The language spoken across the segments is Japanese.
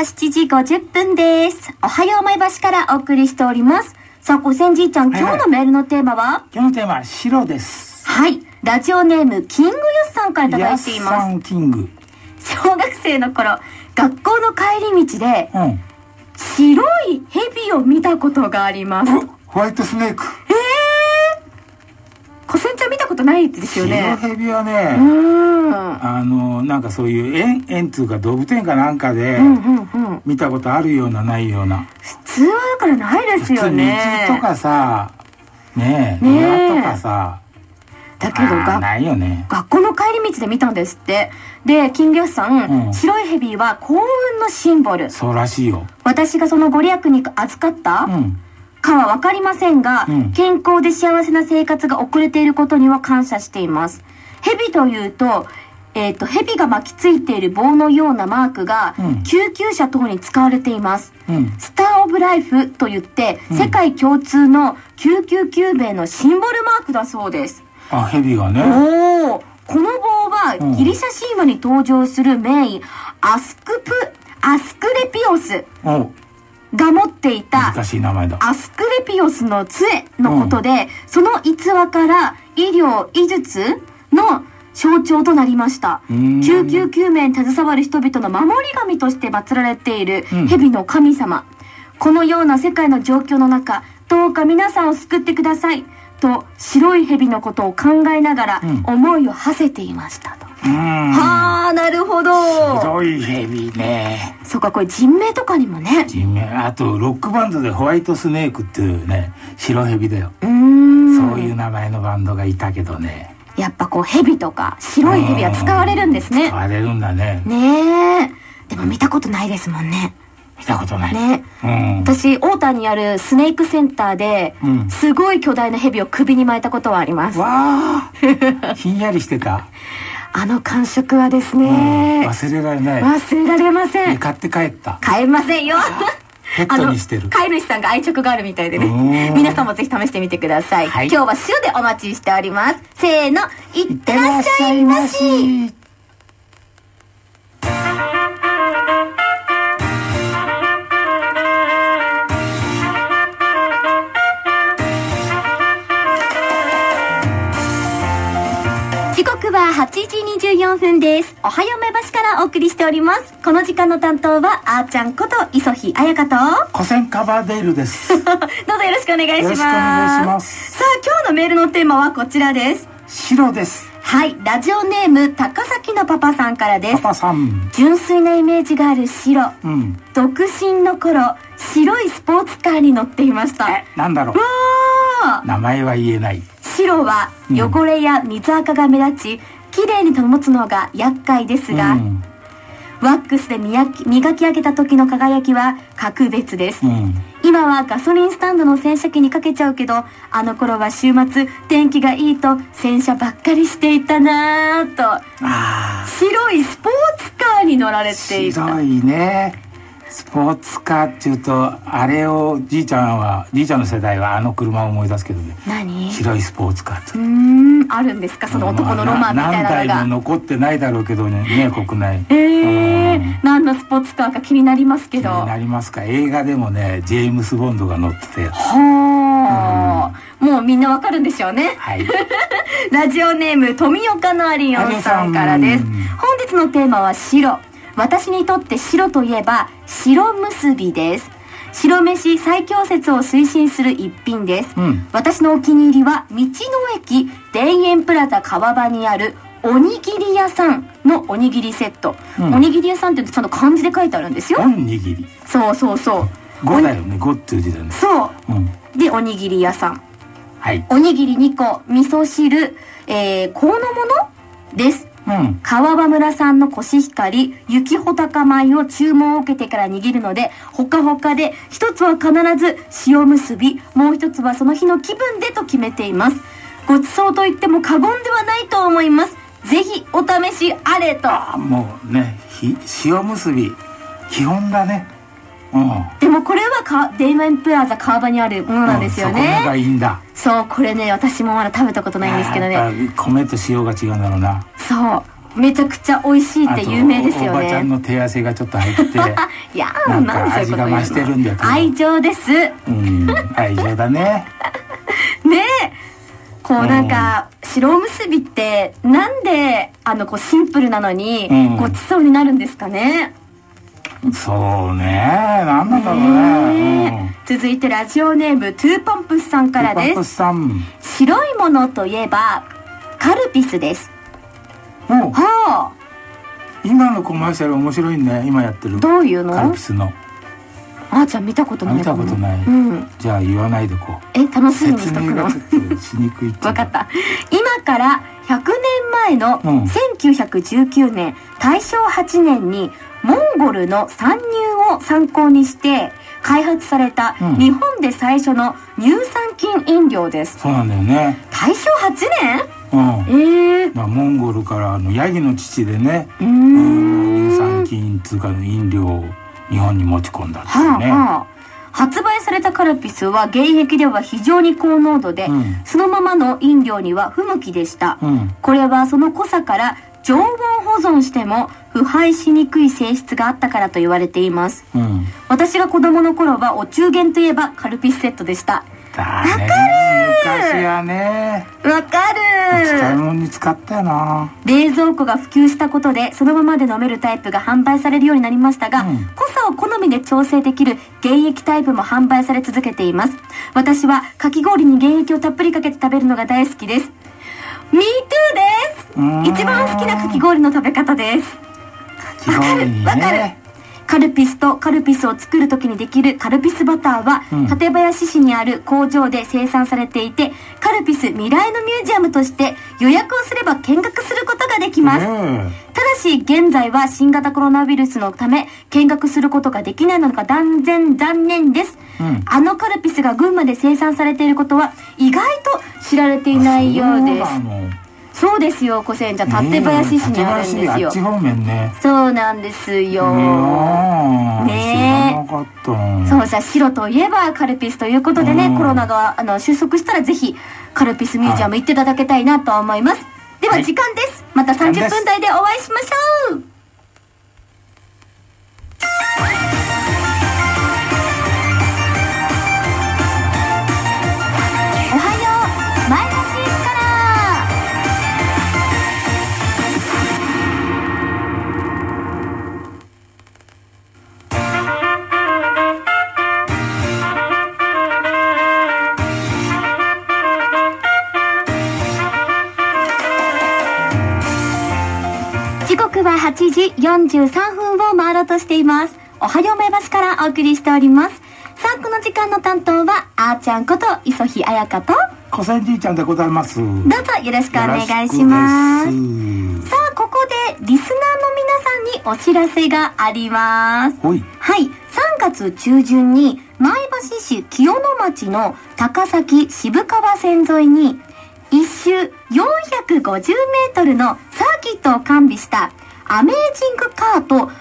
7時50分です。おはよう前橋からお送りしております。さあ、ごせんじいちゃん、今日のメールのテーマは、 今日のテーマは白です。 はい。ラジオネーム、キングヨスさんからいただいています。 ヤスさんキング。 小学生の頃、学校の帰り道で、白い蛇を見たことがあります。 ホワイトスネーク。 小せんちゃん見たことないですよね。 白蛇はね、なんかそういう園っていうか動物園かなんかで見たことあるようなないような。 普通はだからないですよね。 道とかさ、ねえ、庭とかさ。 だけどないよね。 学校の帰り道で見たんですって。で、キングヨスさん、白い蛇は幸運のシンボル。 そうらしいよ。 私がそのご利益に預かったかはわかりませんが、健康で幸せな生活が送れていることには感謝しています。蛇というと、蛇が巻きついている棒のようなマークが、救急車等に使われています。スターオブライフと言って、世界共通の救急救命のシンボルマークだそうです。 あ、蛇がね。 この棒は、ギリシャ神話に登場する名医、アスクレピオスが持っていた難しい名前だ。 アスクレピオスの杖のことで、その逸話から医療医術の象徴となりました。救急救命に携わる人々の守り神として祀られている蛇の神様。このような世界の状況の中、どうか皆さんを救ってくださいと、白い蛇のことを考えながら思いを馳せていましたと。はあ、なるほど。 白い蛇ね。 そうか、これ人名とかにもね。 人名、あとロックバンドでホワイトスネークっていうね、白蛇だよ。そういう名前のバンドがいたけどね。 やっぱこう蛇とか白い蛇は使われるんですね。 使われるんだね。 ねえ。でも見たことないですもんね。 見たことない。 ね。私、大田にあるスネークセンターで、すごい巨大な蛇を首に巻いたことはあります。 わあ。ひんやりしてた。 あの感触はですね、 忘れられない。 忘れられません。 買って帰った。 買えませんよ。 ペットにしてる。 飼い主さんが愛着があるみたいでね。皆さんもぜひ試してみてください。今日は白でお待ちしております。せーの、いってらっしゃいまし。時刻は8時24分です。おはようめばしからお送りしております。この時間の担当はあーちゃんこと磯日彩香と古銭カバーデールです。 どうぞよろしくお願いします。よろしくお願いします。さあ、今日のメールのテーマはこちらです。 白です。 はい、ラジオネーム高崎のパパさんからです。 パパさん。 純粋なイメージがある白。独身の頃、白いスポーツカーに乗っていました。 なんだろう。名前は言えない。 白は汚れや水垢が目立ち、綺麗に保つのが厄介ですが、ワックスで磨き上げた時の輝きは格別です。今はガソリンスタンドの洗車機にかけちゃうけど、あの頃は週末天気がいいと洗車ばっかりしていたなぁと。白いスポーツカーに乗られていた。 白いね。スポーツカーっていうと、あれをじいちゃんの世代はあの車を思い出すけどね。 何？ 白いスポーツカーって。 あるんですか、その男のロマンみたいなのが。 何台も残ってないだろうけどね、国内。 何のスポーツカーか気になりますけど。 気になりますか。映画でもね、ジェームス・ボンドが乗ってたやつ。 もうみんなわかるんでしょうね。 はい。 ラジオネーム富岡のアリオンさんからです。本日のテーマは白。私にとって白といえば白結びです。白飯最強説を推進する一品です。私のお気に入りは道の駅田園プラザ川場にあるおにぎり屋さんのおにぎりセット。おにぎり屋さんってその漢字で書いてあるんですよ。 おにぎり。 そうそうそう。 5だよね。5っていう字だね。 そう。でおにぎり屋さん。 はい。 おにぎり2個、味噌汁、このものです。川場村産のコシヒカリ、雪穂高米を注文を受けてから握るので、ほかほかで、一つは必ず塩結び、もう一つはその日の気分でと決めています。ごちそうと言っても過言ではないと思います。ぜひお試しあれと。 もうね、塩結び、基本だね。 でもこれは田園プラザ川場にあるものなんですよね。 そこがいいんだ。 そう、これね、私もまだ食べたことないんですけどね。 米と塩が違うんだろうな。 そう。 めちゃくちゃ美味しいって有名ですよね。 おばちゃんの手汗がちょっと入っていやー、 なんか味が増してるんだけど、 愛情です。 愛情だね。 ねえ、こうなんか白おむすびってなんでこうシンプルなのにごちそうになるんですかね。 そうね、なんなんだろうね。 続いてラジオネームトゥーポンプスさんからです。 トゥーポンプスさん。 白いものといえばカルピスです。はあ。 今のコマーシャル面白いね。今やってる。 どういうの？ カルピスの。 あーちゃん見たことない。 見たことない。じゃあ言わないでこう。 楽しみにしとくの。 説明がちょっとしにくい。 分かった。今から100年前の1919年、大正8年にモンゴルの参入を参考にして開発された日本で最初の乳酸菌飲料です。 そうなんだよね。 大正8年？ モンゴルからヤギの乳でね、乳酸菌つうかの飲料を日本に持ち込んだんですよね。 発売されたカルピスは原液では非常に高濃度で、そのままの飲料には不向きでした。これはその濃さから常温保存しても腐敗しにくい性質があったからと言われています。私が子供の頃はお中元といえばカルピスセットでした。 だね。昔はね。 わかる。 使い物に使ったよな。 冷蔵庫が普及したことでそのままで飲めるタイプが販売されるようになりましたが、濃さを好みで調整できる原液タイプも販売され続けています。私はかき氷に原液をたっぷりかけて食べるのが大好きです。Me too です。一番好きなかき氷の食べ方です。わかるわかる。カルピスとカルピスを作る時にできるカルピスバターは、館林市にある工場で生産されていて、カルピス未来のミュージアムとして予約をすれば見学することができます。ただし現在は新型コロナウイルスのため見学することができないのが断然残念です。カルピスが群馬で生産されていることは意外と知られていないようです。そうですよ、小仙ちゃん、館林市にあるんですよ。 あっち方面ね。 そうなんですよ。 ねえ。知らなかった。 そう、じゃあ白といえばカルピスということでね、コロナが収束したらぜひカルピスミュージアム行っていただきたいなと思います。では時間です。また30分台でお会いしましょう。おはよう、前橋から。時刻は8時43分を回ろうとしています。おはよう前橋からお送りしております。さあ、この時間の担当はあーちゃんこと磯日彩香と小仙じいちゃんでございます。どうぞよろしくお願いします。さあ、ここでリスナーの皆さんにお知らせがあります。はい、3月中旬に前橋市清野町の高崎渋川線沿いに1周450メートルのサーキットを完備したアメージングカート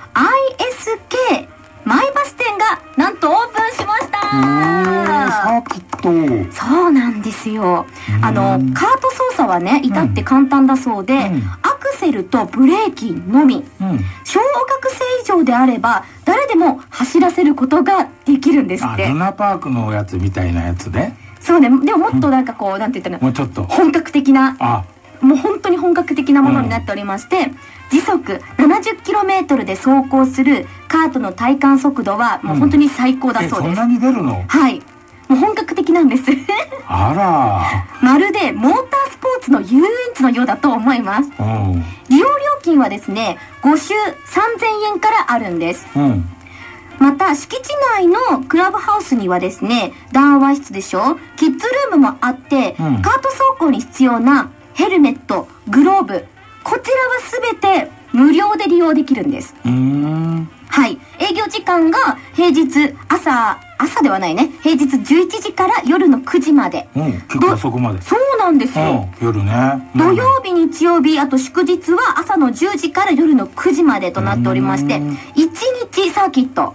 ISK 前橋店がなんとオープンしました。 サーキット。そうなんですよ。カート操作はね、至って簡単だそうで、アクセルとブレーキのみ、小学生以上であれば誰でも走らせることができるんですって。 ルナパークのやつみたいなやつね。 そうね。でももっとなんかこう、なんて言ったの、 もうちょっと本格的な、もう本当に本格的なものになっておりまして、時速 70km で走行するカートの体感速度はもう本当に最高だそうです。 そんなに出るの？ はい。もう本格的なんです。 あら。 まるでモータースポーツの遊園地のようだと思います。利用料金はですね、5周3000円からあるんです。また敷地内のクラブハウスにはですね、談話室でしょ、キッズルームもあって、カート走行に必要なヘルメット、グローブ、こちらは全て無料で利用できるんです。はい。営業時間が平日朝ではないね。平日11時から夜の9時まで。 結構そこまで。 そうなんですよ。 夜ね。 土曜日、日曜日、あと祝日は朝の10時から夜の9時までとなっておりまして、1日サーキット。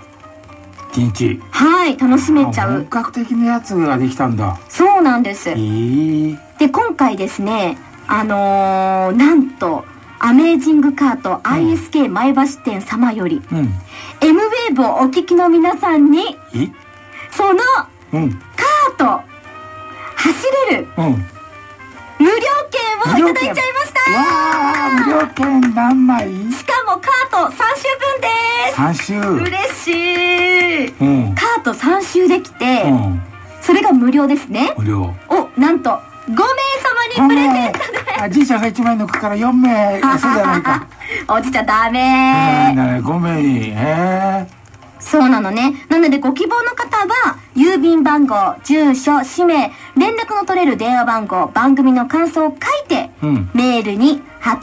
1日。 はい、楽しめちゃう。 本格的なやつができたんだ。 そうなんです。で、今回ですね、なんと、 アメージングカート ISK 前橋店様より、M ウェーブをお聞きの皆さんにそのカート走れる無料券をいただいちゃいました。 わー、無料券何枚？ しかもカート3週分です。 3週。 嬉しい。カート3週できて、それが無料ですね。 無料。 なんと5名様にプレゼントで。 じいちゃんが1枚抜くから4名。そうじゃないか。 おじいちゃんダメー。5名に。 そうなのね。なのでご希望の方は郵便番号、住所、氏名、連絡の取れる電話番号、番組の感想を書いて、メールに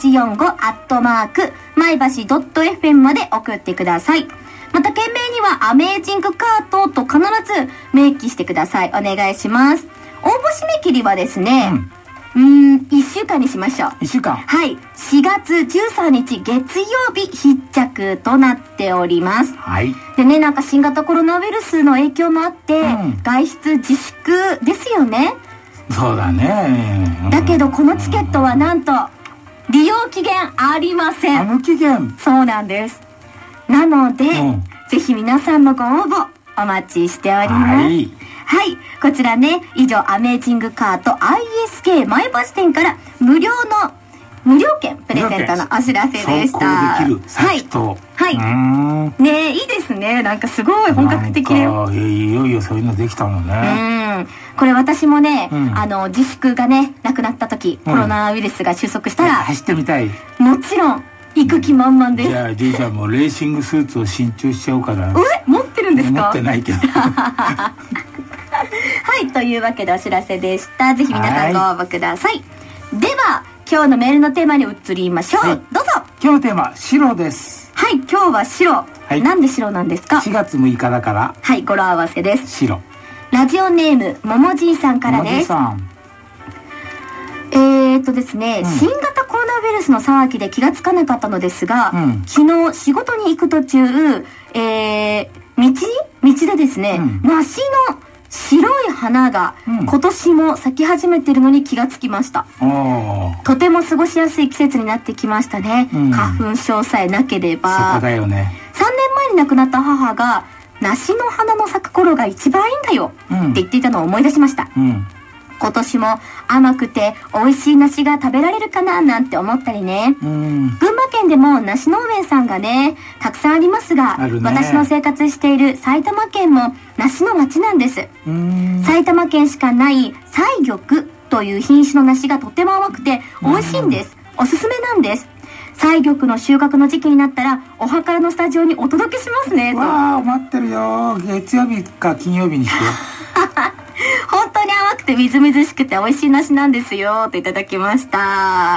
845@前橋 .fm まで送ってください。また件名にはアメージングカートと必ず明記してください。お願いします。応募締め切りはですね、1週間にしましょう。 1週間。 はい。4月13日月曜日必着となっております。 はい。 でね、なんか新型コロナウイルスの影響もあって、外出自粛ですよね。 そうだね。 だけどこのチケットはなんと、利用期限ありません。 無期限。 そうなんです。なので、ぜひ皆さんのご応募お待ちしております。はい。こちらね、以上、アメージングカート ISK 前橋店から無料券プレゼントのお知らせでした。 走行できる。はい。 ねえ、いいですね。なんかすごい本格的で。いよいよそういうのできたのね。 これ私もね、自粛がね、なくなった時、コロナウイルスが収束したら、 走ってみたい。 もちろん、行く気満々です。 じゃあ、じいちゃんもレーシングスーツを新調しちゃおうかな。 持ってるんですか？ 持ってないけど。 はい、というわけでお知らせでした。ぜひ皆さんご応募ください。では、今日のメールのテーマに移りましょう。どうぞ。 今日のテーマ、白です。 はい、今日は白。なんで白なんですか ？4月6日だから。 はい、語呂合わせです。 白。 ラジオネーム、ももじいさんからです。ももじいさん。ですね、新型コロナウイルスの騒ぎで気がつかなかったのですが、昨日仕事に行く途中、道でですね、梨の白い花が今年も咲き始めてるのに気がつきました。とても過ごしやすい季節になってきましたね。花粉症さえなければ。 そこだよね。 3年前に亡くなった母が、梨の花の咲く頃が一番いいんだよって言っていたのを思い出しました。今年も甘くて美味しい梨が食べられるかななんて思ったりね。群馬県でも梨農園さんがね、たくさんありますが、私の生活している埼玉県も梨の町なんです。埼玉県しかない西玉という品種の梨がとても甘くて美味しいんです。おすすめなんです。西玉の収穫の時期になったらお墓のスタジオにお届けしますね。 わあ、待ってるよ。月曜日か金曜日にして。 本当に甘くてみずみずしくて美味しい梨なんですよっていただきました。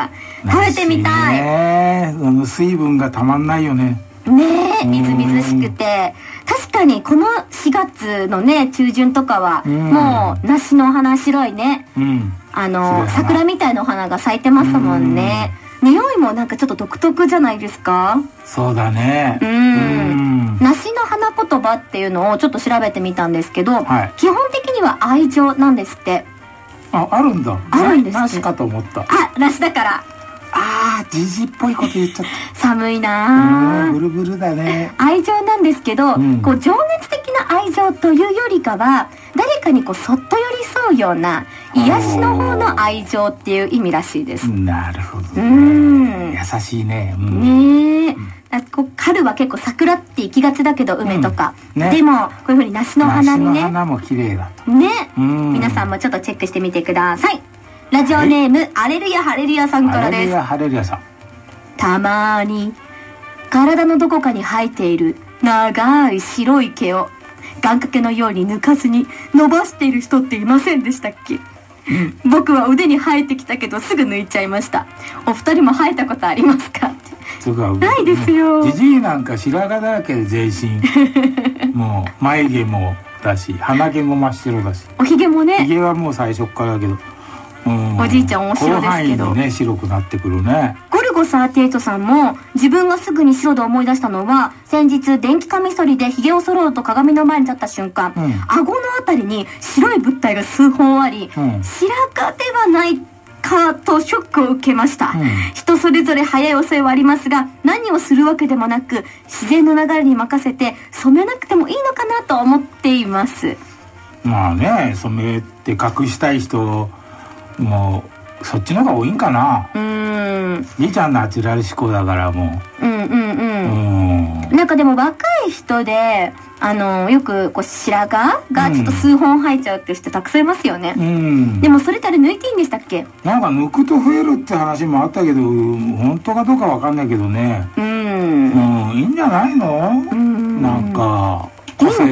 食べてみたい。 水分がたまんないよね。 ねえ、みずみずしくて。確かにこの4月のね、中旬とかは、もう梨の花白いね。桜みたいなお花が咲いてますもんね。匂いもなんかちょっと独特じゃないですか？ そうだね。 梨の花言葉っていうのをちょっと調べてみたんですけど、基本的には愛情なんですって。 あるんだ。 あるんです。 梨かと思った。 梨だから。 じじっぽいこと言っちゃった。 寒いなぁ。 ブルブルだね。 愛情なんですけど、こう情熱的な愛情というよりかは、誰かにこうそっと寄り添うような癒しの方の愛情っていう意味らしいです。 なるほどね。優しいね。 ねえ。春は結構桜って行きがちだけど、梅とか。でも、こういうふうに梨の花にね。梨の花も綺麗だと。 ね。皆さんもちょっとチェックしてみてください。ラジオネーム、アレルヤハレルヤさんからです。 ハレルヤさん。 たまーに、体のどこかに生えている長い白い毛を、願掛けのように抜かずに伸ばしている人っていませんでしたっけ？僕は腕に生えてきたけどすぐ抜いちゃいました。お二人も生えたことありますか？ないですよ。 じじいなんか白髪だらけで全身。もう眉毛もだし、鼻毛も真っ白だし。 おひげもね。 ひげはもう最初からだけど。 おじいちゃん面白いですけど。 広範囲にね、白くなってくるね。 ゴルゴ38さんも自分がすぐに白で思い出したのは、先日電気カミソリでひげを剃ろうと鏡の前に立った瞬間、顎のあたりに白い物体が数本あり、白髪ではないかとショックを受けました、人それぞれ早い遅いはありますが、何をするわけでもなく自然の流れに任せて染めなくてもいいのかなと思っています。 まあね、染めて隠したい人もそっちの方が多いんかな。りちゃんナチュラル思考だからもう。 なんかでも若い人でよくこう白髪がちょっと数本生えちゃうっていう人たくさんいますよね。でもそれってあれ抜いていいんでしたっけ？ なんか抜くと増えるって話もあったけど、本当かどうかわかんないけどね。いいんじゃないの？なんか個性で。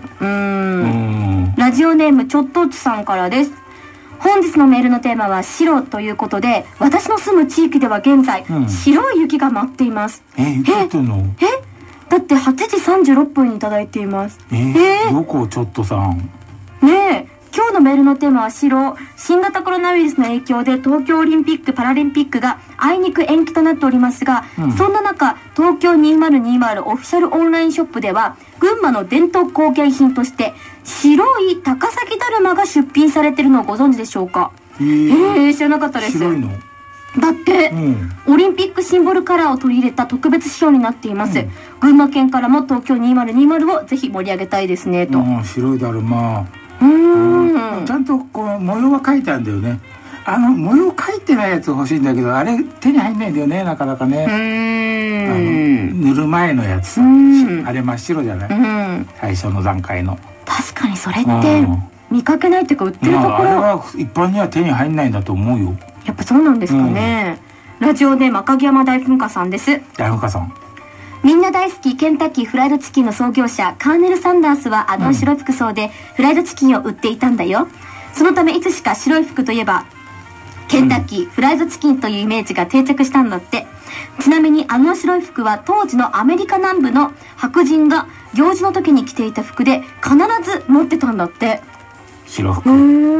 ラジオネームちょっとつさんからです。本日のメールのテーマは白ということで、私の住む地域では現在、白い雪が舞っています。 雪降ってんの？ だって8時36分にいただいています。 どこちょっとさん。 ねえ、今日のメールのテーマは白。新型コロナウイルスの影響で東京オリンピック・パラリンピックがあいにく延期となっておりますが、そんな中、東京2020オフィシャルオンラインショップでは、群馬の伝統工芸品として、白い高崎だるまが出品されているのをご存知でしょうか？知らなかったです。 白いの？ だって、オリンピックシンボルカラーを取り入れた特別仕様になっています。群馬県からも東京2020をぜひ盛り上げたいですねと。 白いだるま。ちゃんとこう模様は描いてあるんだよね。模様描いてないやつ欲しいんだけど、あれ手に入んないんだよね、なかなかね。塗る前のやつ、あれ真っ白じゃない、最初の段階の。 確かにそれって見かけないっていうか、売ってるところ、 あれは一般には手に入んないんだと思うよ。 やっぱそうなんですかね。ラジオネーム赤城山大噴火さんです。 大噴火さん。 みんな大好きケンタッキーフライドチキンの創業者カーネル・サンダースは白い服装でフライドチキンを売っていたんだよ。そのためいつしか白い服といえばケンタッキーフライドチキンというイメージが定着したんだって。ちなみに白い服は当時のアメリカ南部の白人が行事の時に着ていた服で必ず持ってたんだって。 白服。牛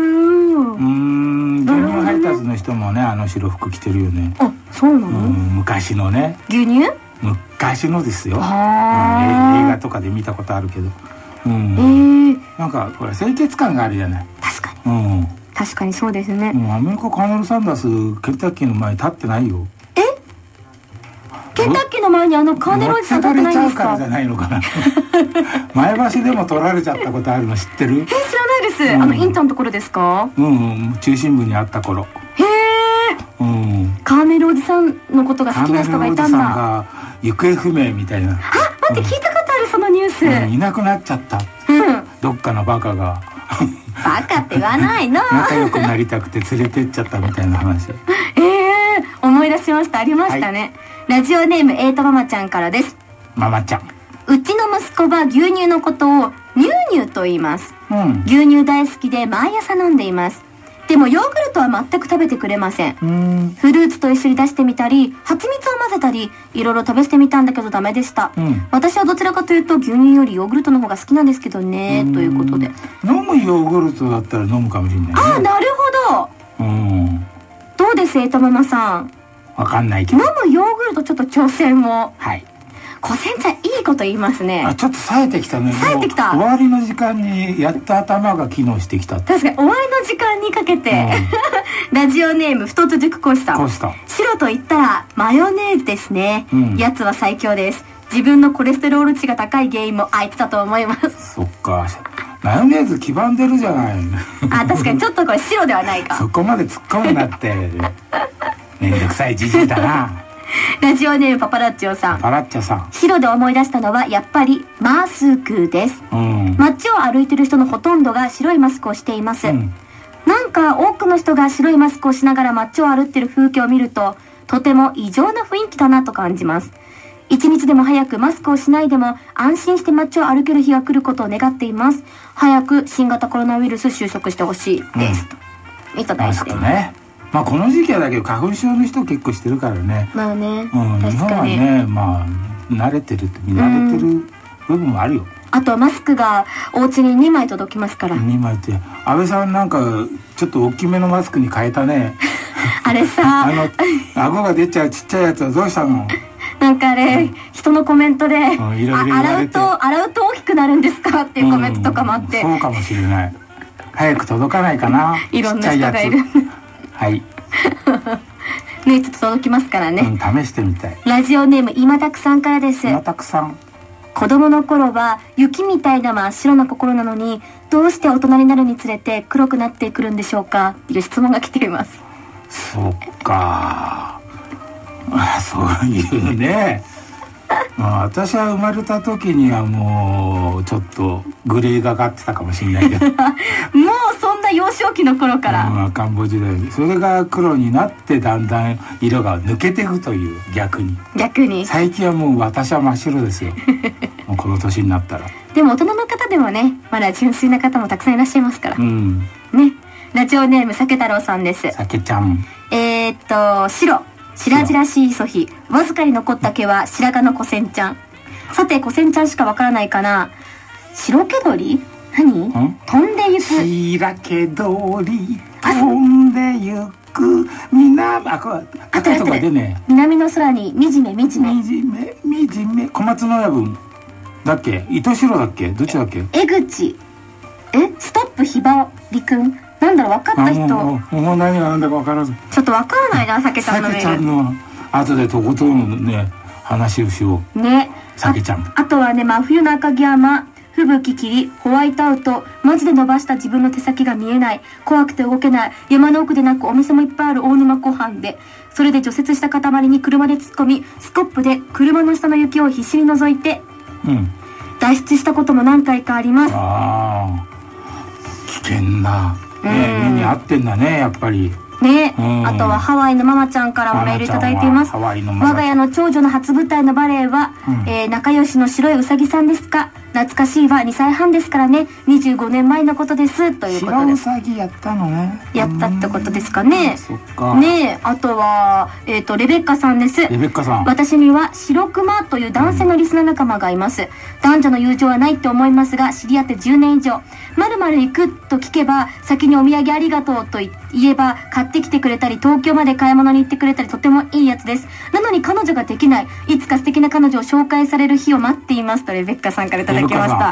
乳配達の人もね、白服着てるよね。 あ、そうなの？ 昔のね。 牛乳？ 昔のですよ。映画とかで見たことあるけど。なんかこれ清潔感があるじゃない。 確かに。確かにそうですね。 アメリカカーネル・サンダースケンタッキーの前に立ってないよ。 ケンタッキーの前にカーネルおじさん立ってないんですか？ じゃないのかな。前橋でも取られちゃったことあるの知ってる？ 知らないです。インターのところですか？ 中心部にあった頃。 カーネルおじさんのことが好きな人がいたんだ。 が行方不明みたいな。 待って、聞いたことある、そのニュース。 いなくなっちゃった。どっかのバカが。 バカって言わないの。 仲良くなりたくて連れてっちゃったみたいな話。 思い出しました。ありましたね。ラジオネームエイトママちゃんからです。 ママちゃん。 うちの息子は牛乳のことをニューニューと言います。牛乳大好きで毎朝飲んでいます。でもヨーグルトは全く食べてくれません。フルーツと一緒に出してみたり、蜂蜜を混ぜたり、いろいろ試してみたんだけどダメでした。私はどちらかというと牛乳よりヨーグルトの方が好きなんですけどね、ということで。 飲むヨーグルトだったら飲むかもしれないね。 なるほど。どうですエイトママさん。 わかんないけど。 飲むヨーグルトちょっと挑戦を。 はい。 小仙ちゃんいいこと言いますね。 ちょっと冴えてきたね。 冴えてきた。 終わりの時間にやっと頭が機能してきた。 確かに終わりの時間にかけて。ラジオネーム太津塾講師さん。白と言ったらマヨネーズですね。やつは最強です。自分のコレステロール値が高い原因もあいつだと思います。 そっか。マヨネーズ黄ばんでるじゃない。 確かにちょっとこれ白ではないか。 そこまで突っ込むなって。めんどくさいじじいだな。 ラジオネームパパラッチョさん。 パラッチョさん。 白で思い出したのはやっぱりマスクです。街を歩いてる人のほとんどが白いマスクをしています。なんか多くの人が白いマスクをしながら街を歩ってる風景を見ると、とても異常な雰囲気だなと感じます。一日でも早くマスクをしないでも安心して街を歩ける日が来ることを願っています。早く新型コロナウイルス収束してほしいです。いただいて。 マスクね。この時期はだけど花粉症の人結構してるからね。 まあね。 日本はね、慣れてる部分もあるよ。 あとマスクがお家に2枚届きますから。 2枚って。安倍さんなんかちょっと大きめのマスクに変えたね。 あれさ。 顎が出ちゃうちっちゃいやつはどうしたの？ なんかあれ、人のコメントで、洗うと大きくなるんですかっていうコメントとかもあって。 そうかもしれない。早く届かないかな。 いろんな人がいる。 はい。 ね、ちょっと届きますからね、 試してみたい。 ラジオネーム今たくさんからです。 今たくさん。 子供の頃は雪みたいな真っ白な心なのに、どうして大人になるにつれて黒くなってくるんでしょうかという質問が来ています。 そっか、そういうね私は生まれた時にはもうちょっとグレーがかってたかもしれないけどもうそんな幼少期の頃から、 赤ん坊時代にそれが黒になってだんだん色が抜けていくという。逆に最近はもう私は真っ白ですよもうこの年になったら。 でも大人の方でもね、まだ純粋な方もたくさんいらっしゃいますから、ね。ラジオネーム酒太郎さんです。 酒ちゃん。 白々しいそひ、わずかに残った毛は白髪のコセンちゃん。さて、コセンちゃんしかわからないかな。白毛鳥？何？飛んでゆく。 白毛鳥飛んでゆく南の空にみじめみじめ小松の親分だっけ、糸代だっけ、どっちだっけ。 江口。ストップひばりくん。なんだろう、分かった人。 もう何が何だか分からず。 ちょっと分からないな、酒ちゃんのメール。 酒ちゃんの後でとことんね話をしようね。酒ちゃん。 あとはね、真冬の赤城山、吹雪霧、ホワイトアウト、マジで伸ばした自分の手先が見えない、怖くて動けない、山の奥でなくお店もいっぱいある大沼湖畔で、それで除雪した塊に車で突っ込み、スコップで車の下の雪を必死に覗いて、脱出したことも何回かあります。 危険な目に合ってんだね、やっぱりね。あとはハワイのママちゃんからもメールいただいています。我が家の長女の初舞台のバレエは、仲良しの白いうさぎさんですか。懐かしいは2歳半ですからね。25年前のことですということです。 白うさぎやったのね。 やったってことですかね。そっかね。あとはレベッカさんです。 レベッカさん。 私には白熊という男性のリスナー仲間がいます。男女の友情はないって思いますが、知り合って10年以上。まるまる行くと聞けば、先にお土産ありがとうと言えば買ってきてくれたり、東京まで買い物に行ってくれたり、とてもいいやつです。なのに彼女ができない。いつか素敵な彼女を紹介される日を待っていますとレベッカさんからいただきました。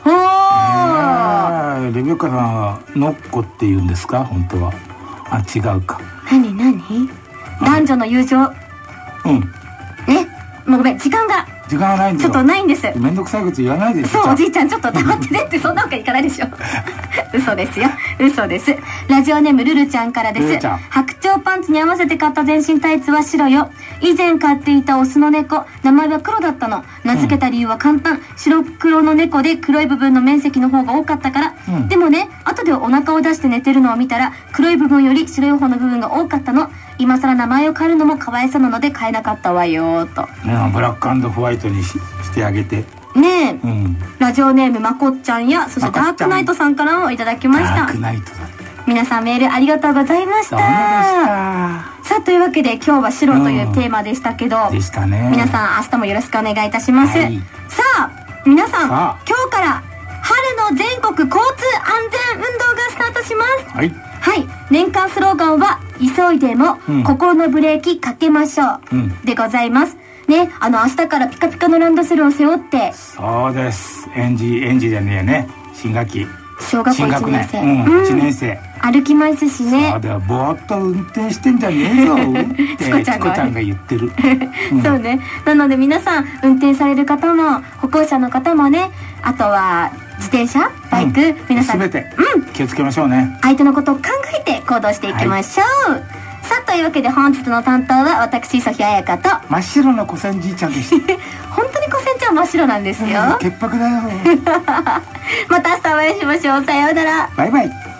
レベッカさんはノッコって言うんですか、本当は。違うか。 何男女の友情。ね、もうごめん、時間がないんだよ。ちょっとないんです。 めんどくさいこと言わないで。 そう、おじいちゃんちょっと黙っててってそんなわけいかないでしょ嘘ですよ、嘘です。ラジオネームルルちゃんからです。白鳥パンツに合わせて買った全身タイツは白よ。以前飼っていたオスの猫、名前は黒だったの。名付けた理由は簡単。白黒の猫で黒い部分の面積の方が多かったから。でもね、後でお腹を出して寝てるのを見たら黒い部分より白い方の部分が多かったの。今更名前を変えるのもかわいそうなので変えなかったわよと。 ブラック&ホワイトにしてあげてねえ、ラジオネームまこっちゃんや、そしてダークナイトさんからもいただきました。 ダークナイトだ。 皆さんメールありがとうございました。さあ、というわけで今日は白というテーマでしたけど、 でしたね。 皆さん明日もよろしくお願いいたします。さあ皆さん、今日から春の全国交通安全運動がスタートします。はい、年間スローガンは急いでも心のブレーキかけましょうでございますね。明日からピカピカのランドセルを背負って、 そうです、園児じゃねえね、新学期小学校1年生、 1年生歩きますしね。 そうだよ、ぼーっと運転してんじゃねえぞってチコちゃんが言ってるそうね。なので皆さん、運転される方も歩行者の方もね、あとは自転車、バイク、皆さん全て気をつけましょうね。 相手のことを考えて行動していきましょう。さあ、というわけで本日の担当は私、ソフィアヤカと真っ白の小千じいちゃんでした本当に小千ちゃん真っ白なんですよ。 潔白だよまた明日お会いしましょう。さようなら。 バイバイ。